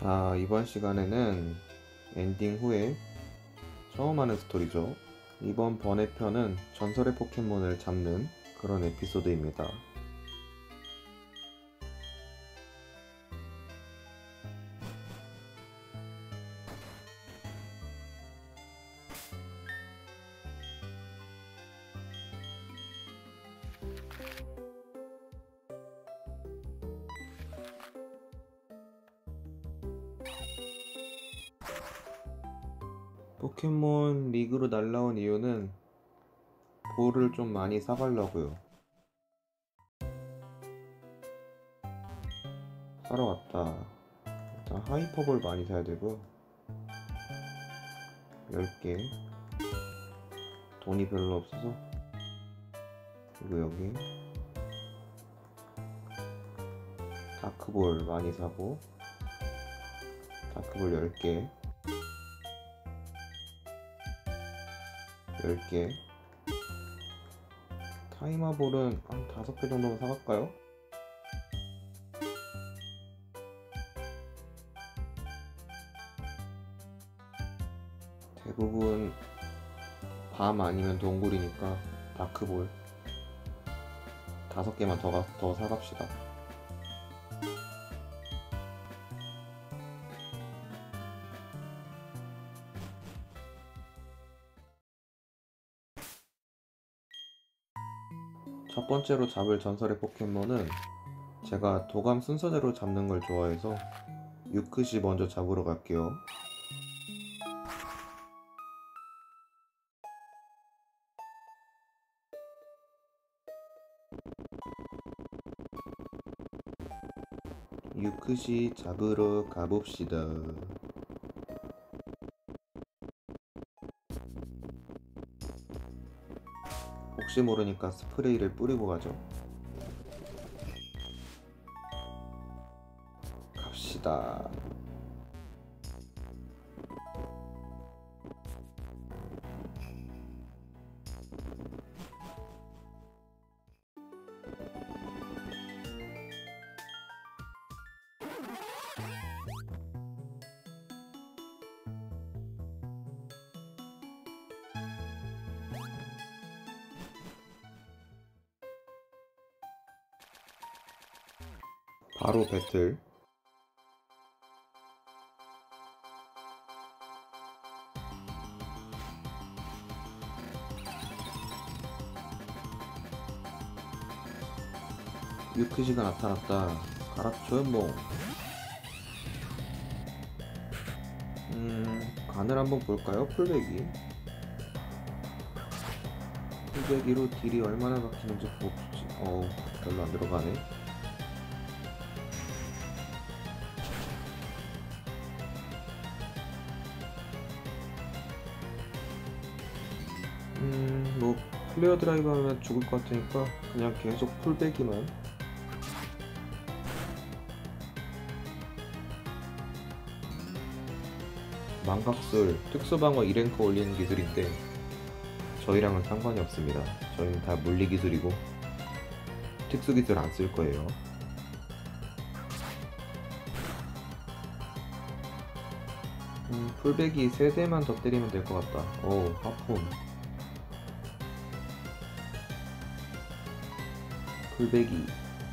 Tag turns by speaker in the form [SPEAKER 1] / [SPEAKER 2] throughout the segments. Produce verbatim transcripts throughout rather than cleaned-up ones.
[SPEAKER 1] 자, 이번 시간에는 엔딩 후에 처음 하는 스토리죠. 이번 번외편은 전설의 포켓몬을 잡는 그런 에피소드입니다. 포켓몬 리그로 날라온 이유는 볼을 좀 많이 사가려고요. 사러 왔다. 일단 하이퍼볼 많이 사야 되고 열 개. 돈이 별로 없어서. 그리고 여기 다크볼 많이 사고, 다크볼 열 개, 열 개. 타이머볼은 한 다섯 개 정도만 사갈까요? 대부분 밤 아니면 동굴이니까 다크볼 다섯 개만 더, 가, 더 사갑시다. 첫 번째로 잡을 전설의 포켓몬은 제가 도감 순서대로 잡는 걸 좋아해서 유크시 먼저 잡으러 갈게요. 유크시 잡으러 가봅시다. 혹시 모르니까 스프레이를 뿌리고 가죠. 갑시다. 바로 배틀. 유크시가 나타났다. 가라초요 뭐. 음... 간을 한번 볼까요? 풀베기. 풀베기로 딜이 얼마나 박히는지 봅시지. 어우, 별로 안 들어가네. 음... 뭐 플레어 드라이브 하면 죽을 것 같으니까 그냥 계속 풀베기만. 망각술 특수방어 이 랭크 올리는 기술인데 저희랑은 상관이 없습니다. 저희는 다 물리 기술이고 특수 기술 안 쓸 거예요. 음, 풀백이 세 대만 더 때리면 될 것 같다. 오, 하품. 풀백이.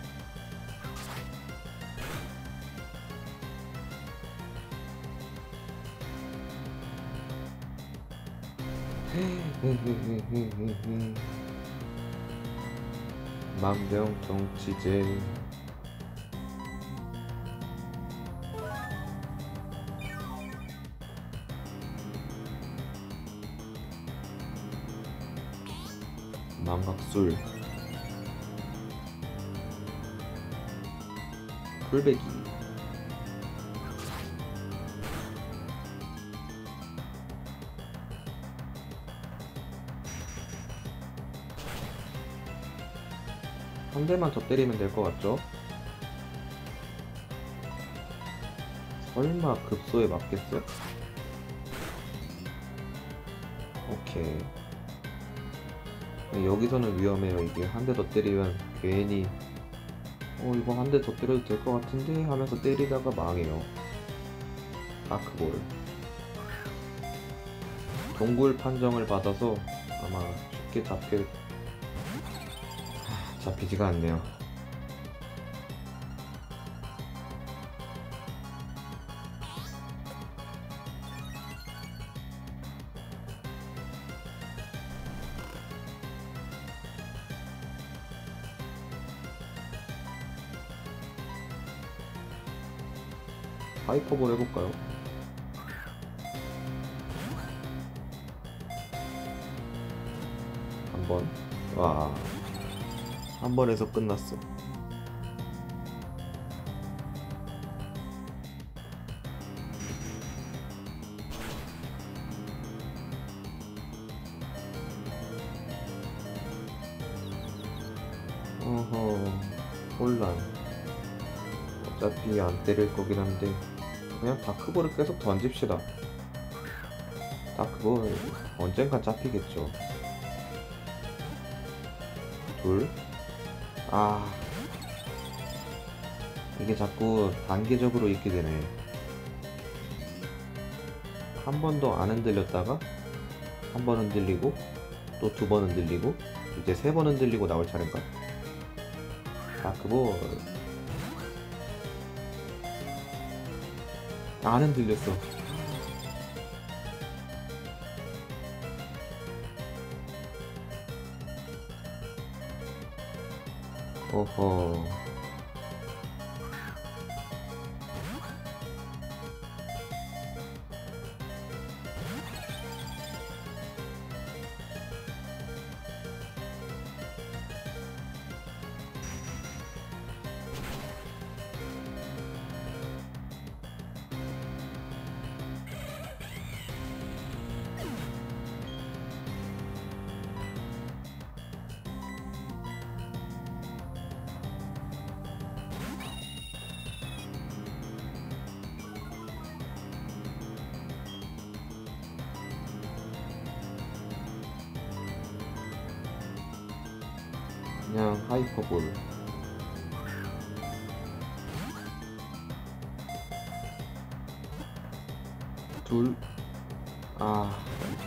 [SPEAKER 1] 만병통치제. 망각술. 풀베기. 한 대만 더 때리면 될 것 같죠? 설마 급소에 맞겠어요? 오케이. 여기서는 위험해요. 이게 한 대 더 때리면 괜히 어 이거 한 대 더 때려도 될 것 같은데 하면서 때리다가 망해요. 다크볼. 동굴 판정을 받아서 아마 쉽게 잡힐 잡히지가 않네요. 하이퍼볼 해볼까요? 한번. 와, 한 번에서 끝났어. 어허, 혼란. 어차피 안 때릴 거긴 한데 그냥 다크볼을 계속 던집시다. 다크볼 언젠간 잡히겠죠. 둘. 아, 이게 자꾸 단계적으로 있게 되네. 한 번도 안 흔들렸다가 한 번 흔들리고 또 두 번 흔들리고 이제 세 번 흔들리고 나올 차례인가? 다크볼. 안 흔들렸어. 어허. 그냥 하이퍼볼. 둘. 아,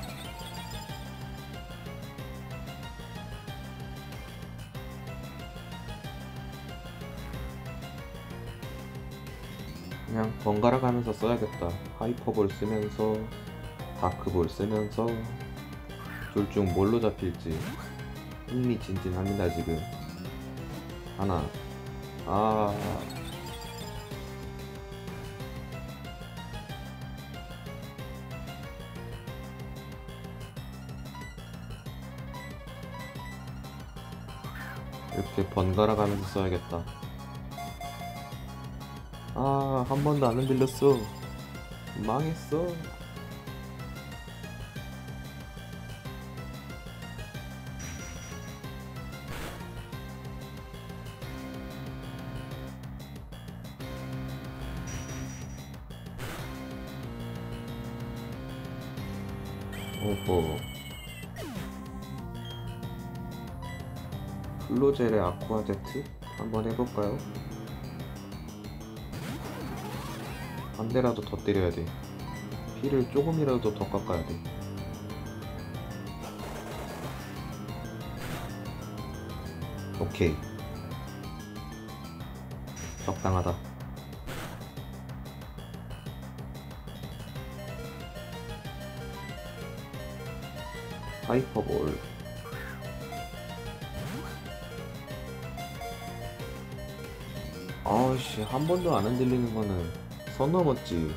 [SPEAKER 1] 그냥 번갈아 가면서 써야겠다. 하이퍼볼 쓰면서 다크볼 쓰면서. 둘 중 뭘로 잡힐지 흥미진진합니다 지금. 하나. 아, 이렇게 번갈아 가면서 써야겠다. 아, 한 번도 안 흔들렸어. 망했어. 오호. 플로젤의 아쿠아 제트 한번 해볼까요? 한 대라도 더 때려야 돼. 피를 조금이라도 더 깎아야 돼. 오케이. 적당하다. 하이퍼볼. 아씨, 한 번도 안 흔들리는 거는 선 넘었지.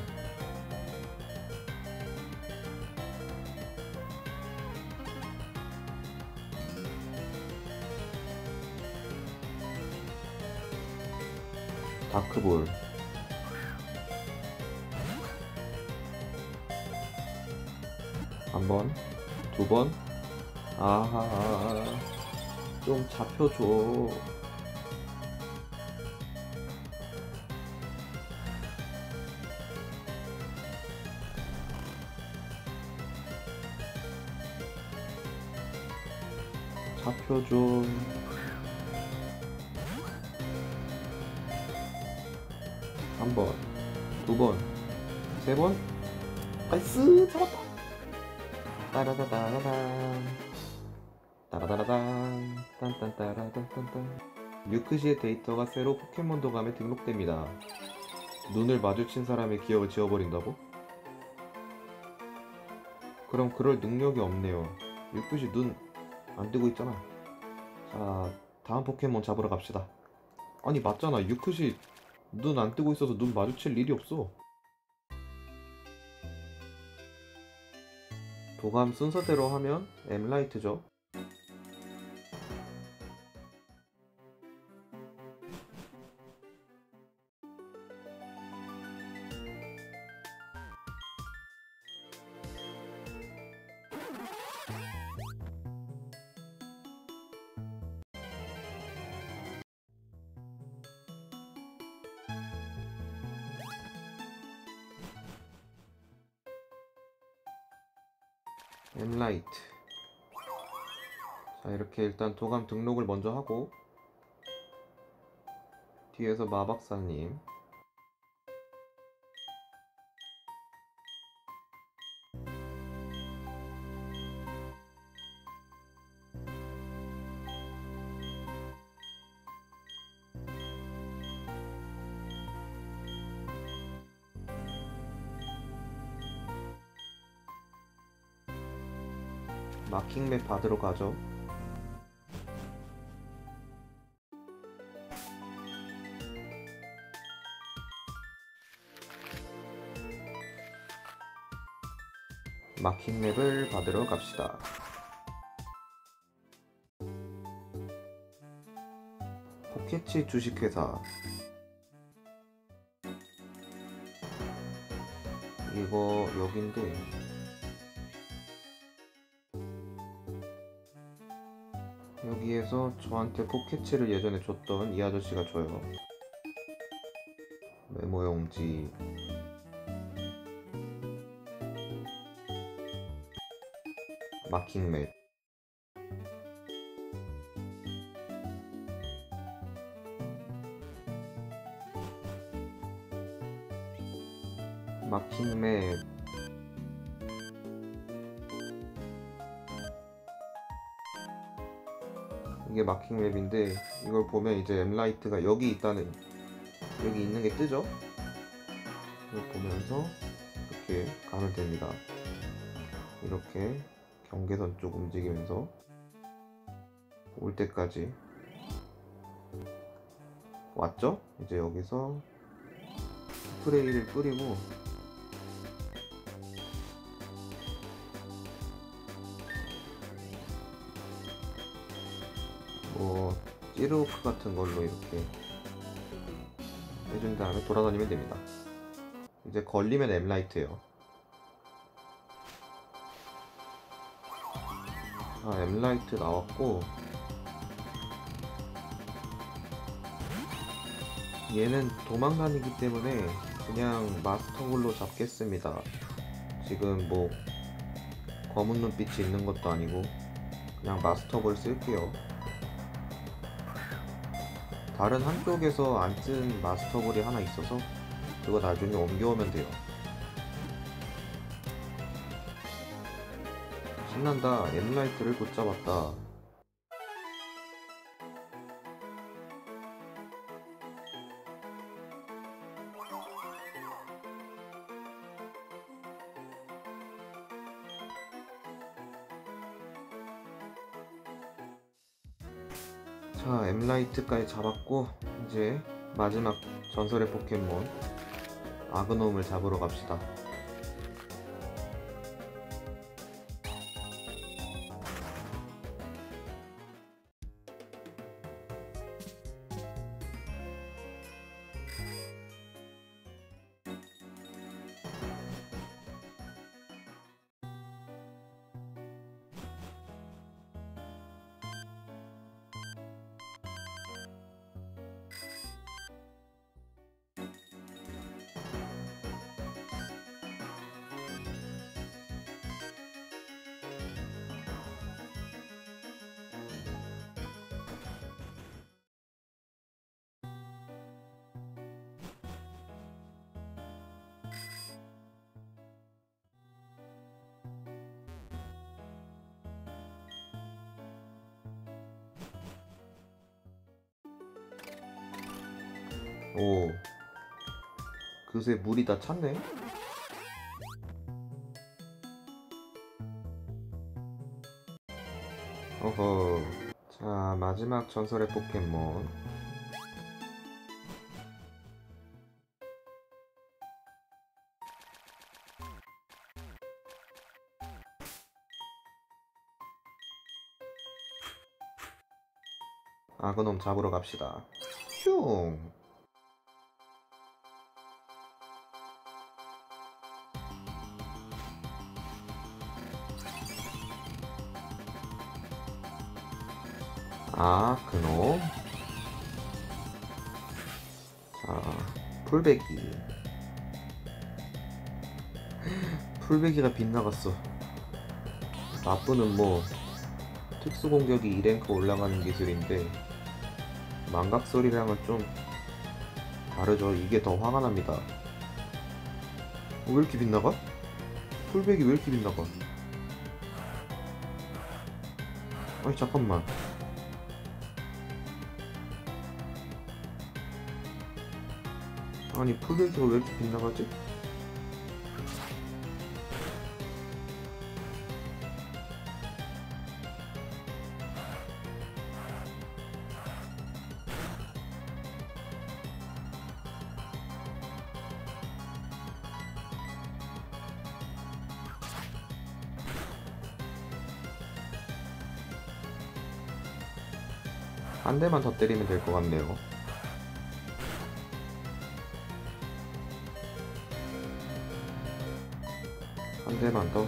[SPEAKER 1] 다크볼. 한 번, 두 번. 아하, 좀 잡혀줘. 잡혀줘. 한 번, 두 번, 세 번. 나이스! 잡았다! 따라다다라단. 따라다라단. 딴딴따라단딴딴. 뮤크시의 데이터가 새로 포켓몬 도감에 등록됩니다. 눈을 마주친 사람의 기억을 지워버린다고? 그럼 그럴 능력이 없네요. 뮤크시 눈 안 뜨고 있잖아. 자, 다음 포켓몬 잡으러 갑시다. 아니 맞잖아. 뮤크시 눈 안 뜨고 있어서 눈 마주칠 일이 없어. 도감 순서대로 하면 엠라이트죠. 엠라이트. 자, 이렇게 일단 도감 등록을 먼저 하고 뒤에서 마박사님, 마킹맵 받으러 가죠. 마킹맵을 받으러 갑시다. 포켓치 주식회사. 이거 여긴데 여기에서 저한테 포켓치를 예전에 줬던 이 아저씨가 줘요. 메모용지. 마킹맵. 마킹맵. 이게 마킹맵인데 이걸 보면 이제 엠라이트가 여기 있다는, 여기 있는 게 뜨죠? 이걸 보면서 이렇게 가면 됩니다. 이렇게 경계선 쪽 움직이면서 올 때까지 왔죠? 이제 여기서 스프레이를 뿌리고 뭐 찌르오크 같은 걸로 이렇게 해준 다음에 돌아다니면 됩니다. 이제 걸리면 엠라이트예요. 자, 엠라이트 나왔고 얘는 도망다니기 때문에 그냥 마스터볼로 잡겠습니다. 지금 뭐 검은 눈빛이 있는 것도 아니고 그냥 마스터볼 쓸게요. 다른 한쪽에서 안 쓴 마스터볼이 하나 있어서 그거 나중에 옮겨오면 돼요. 신난다. 엠라이트를 못 잡았다. 자, 엠라이트까지 잡았고 이제 마지막 전설의 포켓몬 아그놈을 잡으러 갑시다. 오, 그새 물이 다 찼네. 어허. 자, 마지막 전설의 포켓몬. 아그놈 잡으러 갑시다. 슝. 아, 그놈. 자, 풀베기. 풀베기가 빗나갔어. 나쁘는 뭐 특수공격이 이 랭크 올라가는 기술인데 망각설이랑은 좀 다르죠. 이게 더 화가 납니다. 왜 이렇게 빗나가? 풀백이 왜 이렇게 빗나가? 아니 잠깐만. 아니 풀백이가 왜 이렇게 빗나가지? 한 대만 더 때리면 될 것 같네요. 한 대만 더.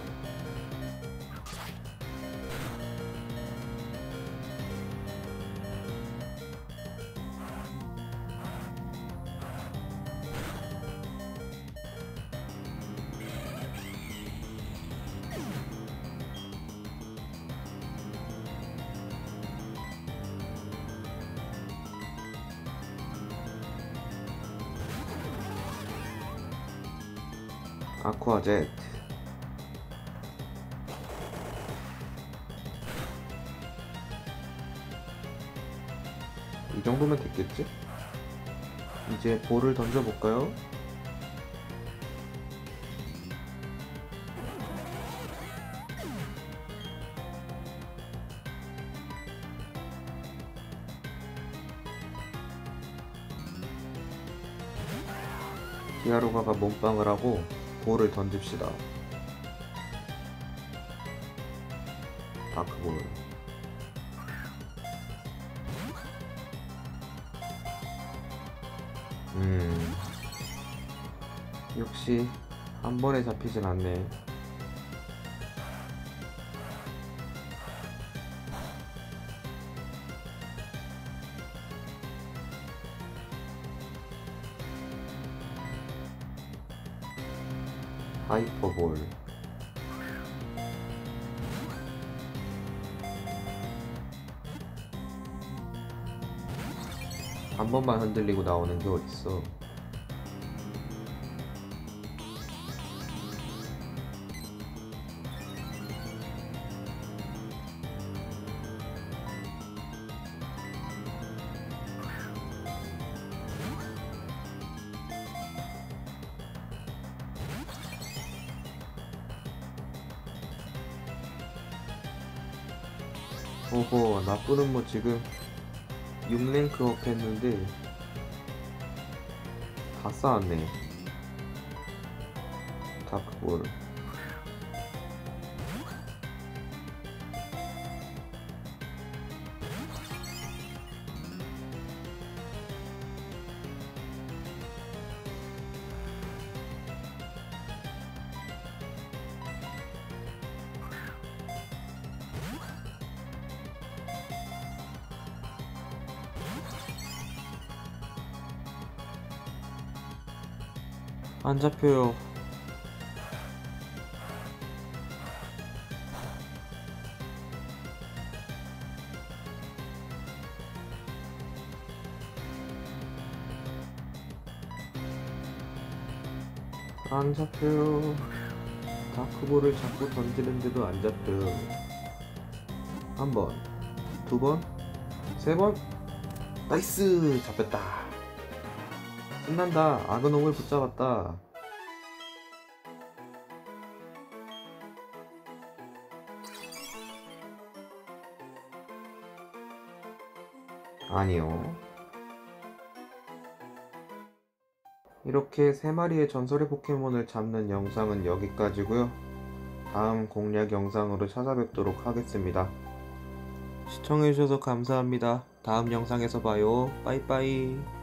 [SPEAKER 1] 아쿠아젯. 이 정도면 됐겠지? 이제 볼을 던져볼까요? 디아루가가 몸빵을 하고 볼을 던집시다. 다크볼. 음 역시 한 번에 잡히진 않네. 하이퍼볼. 한 번만 흔들리고 나오는 게 어딨어. 오호, 나쁘는 뭐 지금 육 랭크 업 했는데 다 쌓았네. 다크볼. 안 잡혀요. 안 잡혀요. 다크볼을 자꾸 던지는데도 안 잡혀요. 한 번, 두 번, 세 번. 나이스! 잡혔다. 신난다. 악어 놈을 붙잡았다. 아니요. 이렇게 세 마리의 전설의 포켓몬을 잡는 영상은 여기까지고요. 다음 공략 영상으로 찾아뵙도록 하겠습니다. 시청해주셔서 감사합니다. 다음 영상에서 봐요. 빠이빠이.